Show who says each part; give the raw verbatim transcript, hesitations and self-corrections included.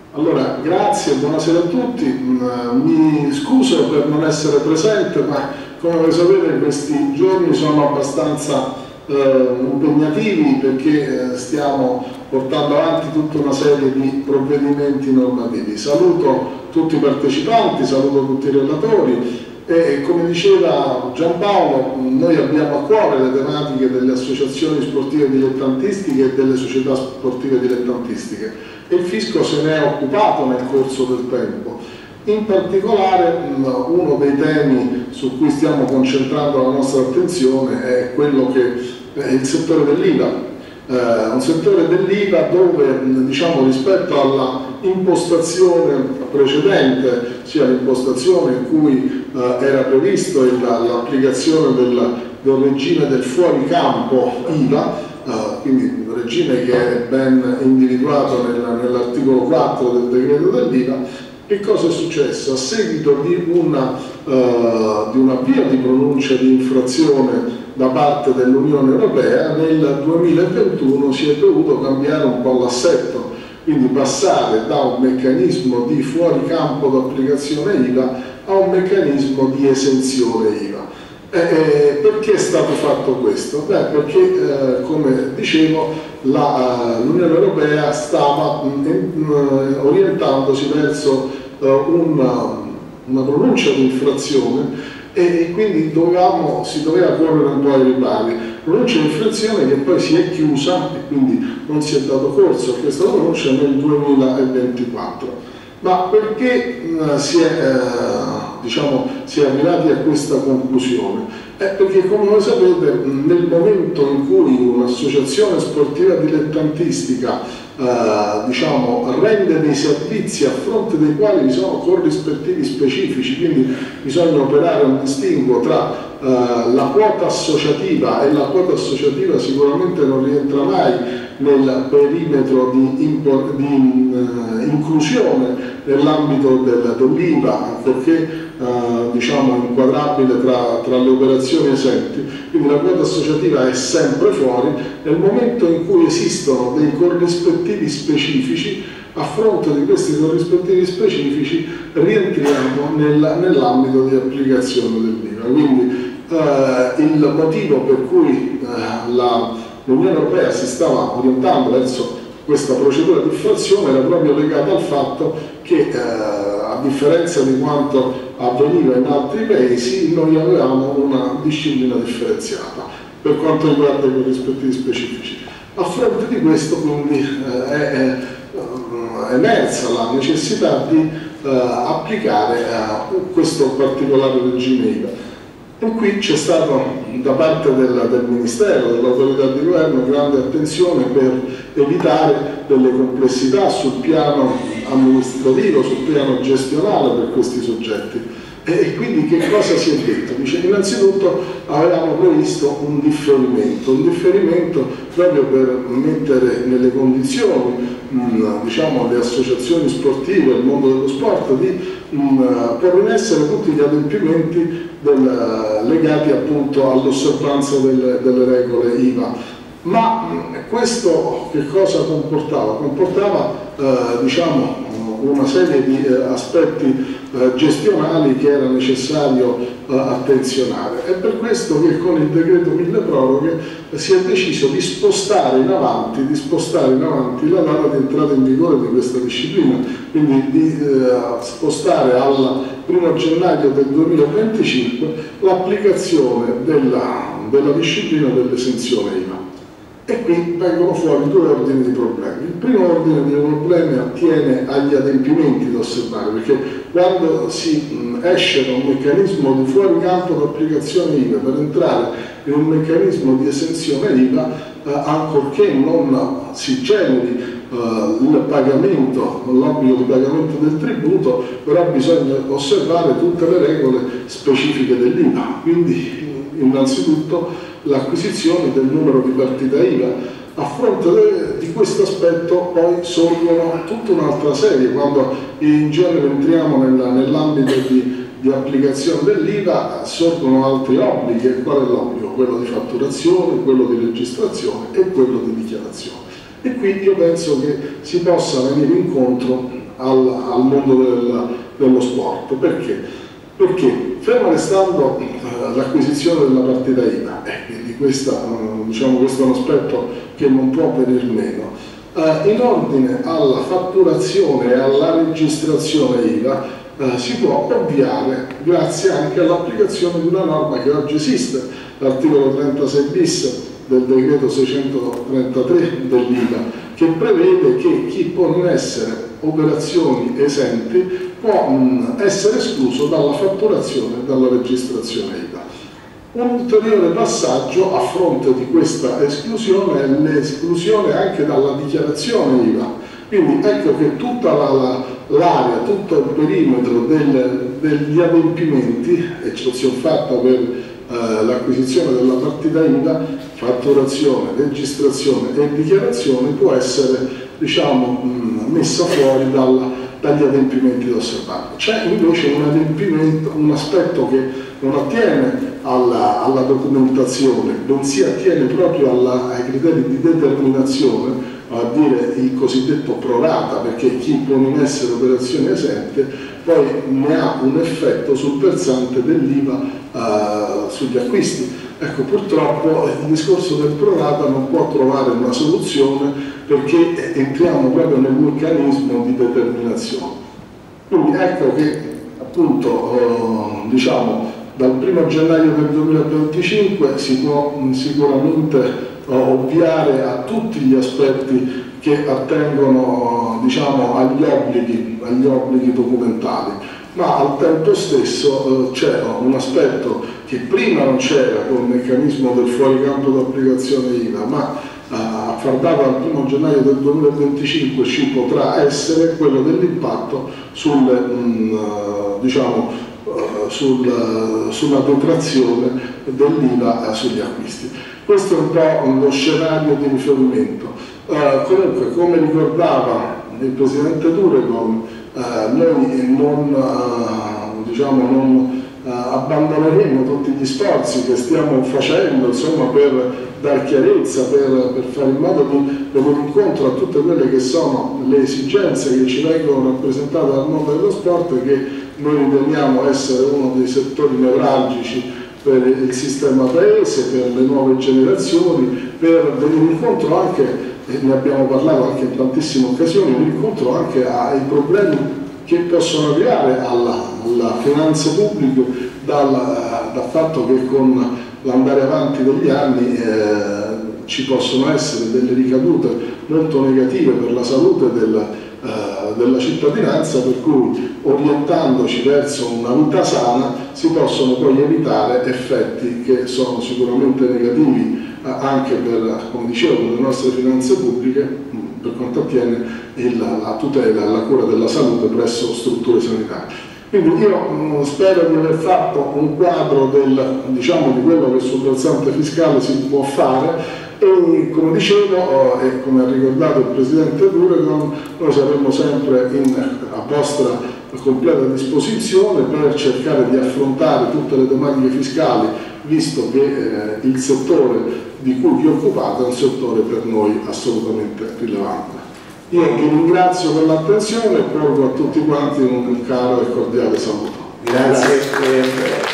Speaker 1: Allora, grazie, buonasera a tutti. Mi scuso per non essere presente, ma come voi sapete questi giorni sono abbastanza eh, impegnativi perché eh, stiamo portando avanti tutta una serie di provvedimenti normativi. Saluto tutti i partecipanti, saluto tutti i relatori e come diceva Giampaolo, noi abbiamo a cuore le tematiche delle associazioni sportive dilettantistiche e delle società sportive dilettantistiche. E il fisco se ne è occupato nel corso del tempo. In particolare uno dei temi su cui stiamo concentrando la nostra attenzione è quello che è il settore dell'I V A, eh, un settore dell'I V A dove diciamo, rispetto alla impostazione precedente, sia l'impostazione in cui eh, era previsto l'applicazione del, del regime del fuoricampo I V A, Uh, quindi un regime che è ben individuato nell'articolo quattro del decreto dell'I V A. Che cosa è successo? A seguito di, una, uh, di un avvio di pronuncia di infrazione da parte dell'Unione Europea, nel duemilaventuno si è dovuto cambiare un po' l'assetto, quindi passare da un meccanismo di fuoricampo d'applicazione I V A a un meccanismo di esenzione I V A. Eh, perché è stato fatto questo? Beh, perché eh, come dicevo l'Unione Europea stava mh, orientandosi verso uh, una, una pronuncia di infrazione e, e quindi dovevamo, si doveva correre un po' ai ripari. Pronuncia di infrazione che poi si è chiusa e quindi non si è dato corso a questa pronuncia nel duemilaventiquattro. Ma perché mh, si è... Eh, diciamo, si è arrivati a questa conclusione? È perché, come voi sapete, nel momento in cui un'associazione sportiva dilettantistica eh, diciamo, rende dei servizi a fronte dei quali vi sono corrispettivi specifici, quindi bisogna operare un distinguo tra eh, la quota associativa, e la quota associativa sicuramente non rientra mai nel perimetro di, impo, di uh, inclusione nell'ambito del, dell'I V A, ancorché uh, diciamo, inquadrabile tra, tra le operazioni esenti, quindi la quota associativa è sempre fuori. Nel momento in cui esistono dei corrispettivi specifici, a fronte di questi corrispettivi specifici rientriamo nel, nell'ambito di applicazione dell'I V A. Quindi uh, il motivo per cui uh, la l'Unione Europea si stava orientando verso questa procedura di infrazione era proprio legata al fatto che, eh, a differenza di quanto avveniva in altri paesi, noi avevamo una disciplina differenziata per quanto riguarda i corrispettivi specifici. A fronte di questo, quindi, eh, è, è emersa la necessità di eh, applicare eh, questo particolare regime I V A. E qui c'è stato da parte del, del Ministero, dell'autorità di governo, grande attenzione per evitare delle complessità sul piano amministrativo, sul piano gestionale per questi soggetti. E, e quindi che cosa si è detto? Dice, innanzitutto avevamo previsto un differimento, un differimento proprio per mettere nelle condizioni mh, diciamo, le associazioni sportive, il mondo dello sport, di mh, porre in essere tutti gli adempimenti del, legati appunto all'osservanza delle, delle regole I V A. Ma mh, questo che cosa comportava? Comportava eh, diciamo, una serie di eh, aspetti eh, gestionali che era necessario eh, attenzionare. È per questo che con il decreto mille proroghe eh, si è deciso di spostare in avanti, di spostare in avanti la data di entrata in vigore di questa disciplina, quindi di eh, spostare al primo gennaio del duemilaventicinque l'applicazione della, della disciplina dell'esenzione I V A. E qui vengono fuori due ordini di problemi. Il primo ordine di problemi attiene agli adempimenti da osservare, perché quando si mh, esce da un meccanismo di fuoricampo d'applicazione I V A per entrare in un meccanismo di esenzione I V A, eh, ancorché non si generi eh, il pagamento, l'obbligo di pagamento del tributo, però bisogna osservare tutte le regole specifiche dell'I V A. Quindi innanzitutto l'acquisizione del numero di partita I V A. A fronte di questo aspetto poi sorgono tutta un'altra serie, quando in genere entriamo nell'ambito di, di applicazione dell'I V A sorgono altri obblighi. Qual è l'obbligo? Quello di fatturazione, quello di registrazione e quello di dichiarazione. E qui io penso che si possa venire incontro al, al mondo del, dello sport. Perché? Perché fermo restando uh, l'acquisizione della partita I V A, e quindi questa, uh, diciamo, questo è un aspetto che non può venir meno, uh, in ordine alla fatturazione e alla registrazione I V A uh, si può ovviare grazie anche all'applicazione di una norma che oggi esiste, l'articolo trentasei bis del decreto seicentotrentatré dell'I V A, che prevede che chi pone in essere operazioni esenti può mh, essere escluso dalla fatturazione e dalla registrazione I V A. Un ulteriore passaggio a fronte di questa esclusione è l'esclusione anche dalla dichiarazione I V A. Quindi ecco che tutta l'area, la, tutto il perimetro del, degli adempimenti, eccezione fatta per eh, l'acquisizione della partita I V A, fatturazione, registrazione e dichiarazione, può essere, diciamo, mh, messa fuori dalla, dagli adempimenti da osservare. C'è invece un adempimento, un aspetto che non attiene alla, alla documentazione, bensì attiene proprio alla, ai criteri di determinazione, a dire il cosiddetto pro rata, perché chi pone in essere operazioni esente poi ne ha un effetto sul versante dell'I V A uh, sugli acquisti. Ecco, purtroppo il discorso del pro rata non può trovare una soluzione perché entriamo proprio nel meccanismo di determinazione. Quindi ecco che appunto uh, diciamo dal primo gennaio del duemilaventicinque si può mh, sicuramente ovviare a tutti gli aspetti che attengono, diciamo, agli obblighi, agli obblighi documentali, ma al tempo stesso eh, c'è un aspetto che prima non c'era con il meccanismo del fuoricampo d'applicazione I V A, ma eh, a far data al primo gennaio del duemilaventicinque ci potrà essere quello dell'impatto sul, mh, diciamo, uh, sul, uh, sulla detrazione dell'I V A sugli acquisti. Questo è un po' lo scenario di riferimento. Uh, comunque, come ricordava il Presidente Durecom, uh, noi non, uh, diciamo, non uh, abbandoneremo tutti gli sforzi che stiamo facendo, insomma, per dar chiarezza, per, per fare in modo di venire incontro a tutte quelle che sono le esigenze che ci vengono rappresentate dal mondo dello sport, che noi riteniamo essere uno dei settori nevralgici per il sistema paese, per le nuove generazioni, per venire incontro anche, e ne abbiamo parlato anche in tantissime occasioni, venire incontro anche ai problemi che possono arrivare alla, alla finanza pubblica dal, dal fatto che con l'andare avanti degli anni eh, ci possono essere delle ricadute molto negative per la salute del, eh, della cittadinanza, per cui orientandoci verso una vita sana si possono poi evitare effetti che sono sicuramente negativi eh, anche per, come dicevo, per le nostre finanze pubbliche, per quanto attiene il, la tutela e la cura della salute presso strutture sanitarie. Quindi io mh, spero di aver fatto un quadro del, diciamo, di quello che sul versante fiscale si può fare, e come dicevo, e come ha ricordato il Presidente Durecom, noi saremo sempre in, a vostra completa disposizione per cercare di affrontare tutte le tematiche fiscali, visto che eh, il settore di cui vi occupate è un settore per noi assolutamente rilevante. Io vi ringrazio per l'attenzione e porgo a tutti quanti un caro e cordiale saluto.
Speaker 2: Grazie. Grazie.